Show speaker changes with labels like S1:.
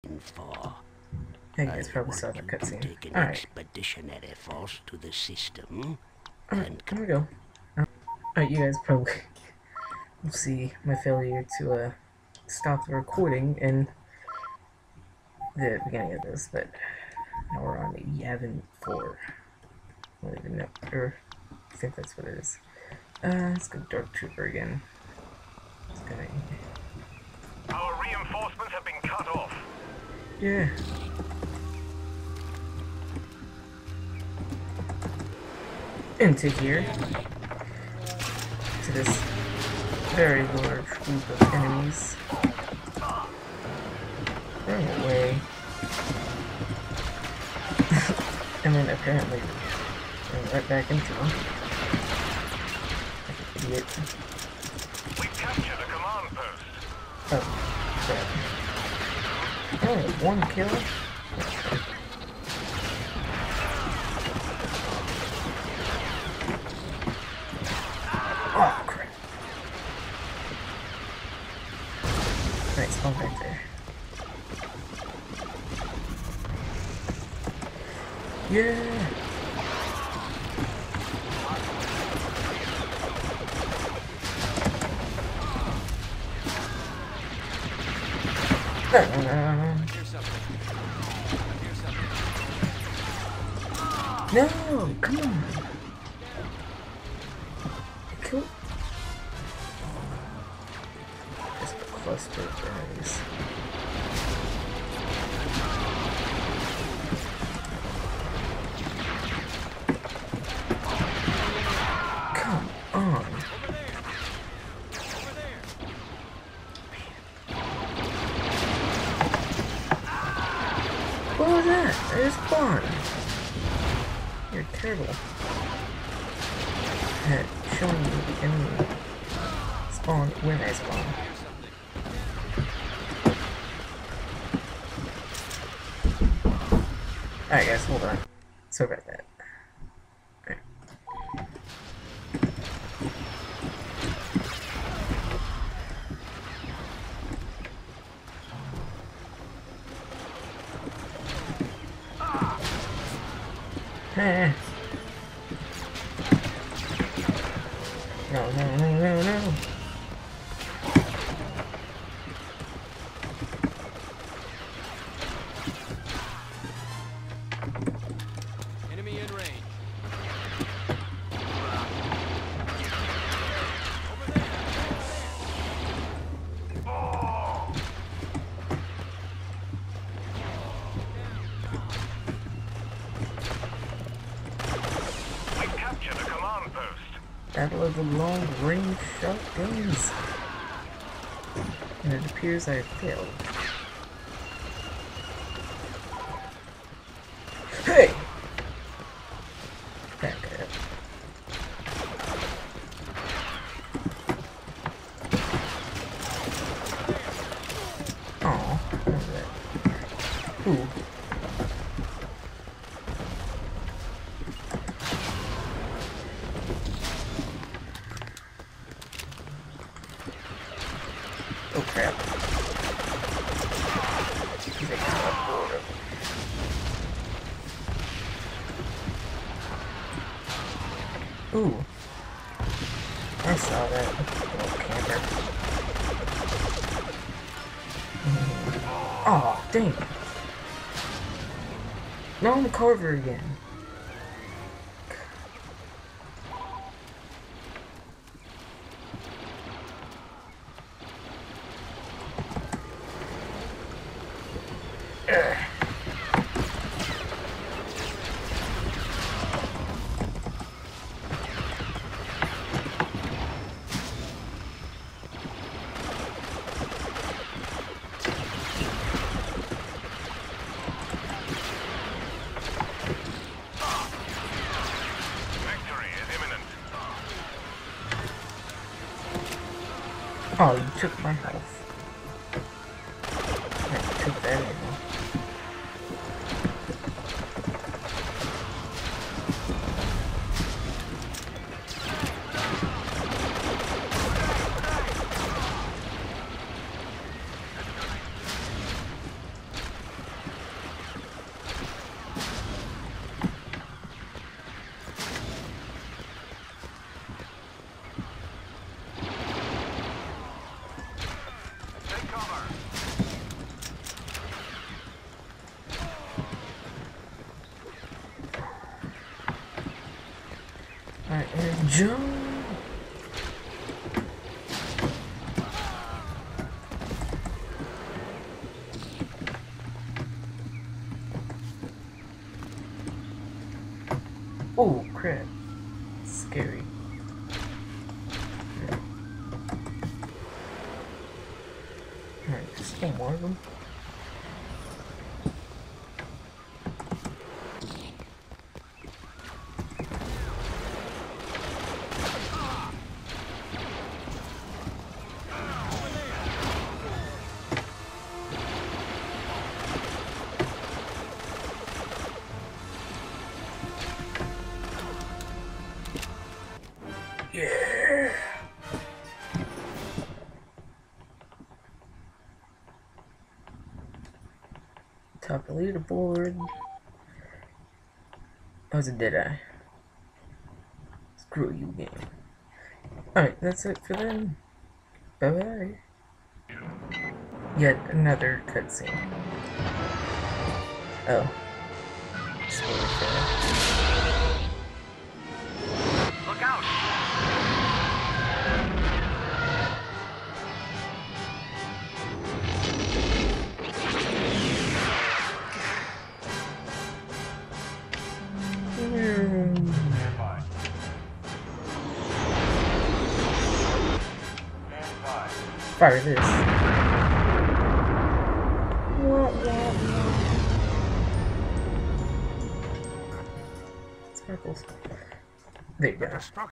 S1: For.
S2: I guess probably saw the cutscene.
S1: Take an
S2: Alright.
S1: expeditionary force to the system.
S2: Alright, here we go. Alright, you guys probably will see my failure to stop the recording in the beginning of this, but now we're on Yavin 4. I don't even know, or I think that's what it is. Let's go Dark Trooper again.
S3: Our reinforcements have been cut off.
S2: Yeah. Into here. To this very large group of enemies. Run away. And then apparently run right back into them. Like an idiot.
S3: We've captured a command post.
S2: Oh, crap. Only one kill? Oh, crap. Right, spawn back there. Yeah! No, come on. Kill. Just a cluster of enemies. Come on. What was that? I just spawned. You're terrible at showing me the enemy spawn when I spawn. Alright guys, hold on. Sorry about that. Right. No.
S4: Enemy in range.
S3: We've captured a command post.
S2: Battle of the long-range shotguns. And it appears I failed. Hey! Back up. Aw, what was that? Ooh. Oh crap. He's a cardboard. Ooh. I saw that little camper. Oh, dang. No, I'm Carver again. Ugh.
S3: Victory is imminent.
S2: Oh, you took my health. I took that anymore. Alright, and jump! Oh crap. Scary. Alright, there's still more of them. Yeah. Top of leaderboard. Oh, it's a dead eye. Screw you, game. Alright, that's it for them. Bye bye. Yet another cutscene. Oh. Spoiler for that.
S3: Look out! Stand by. Stand by.
S2: Fire this. Sparkles. There you go.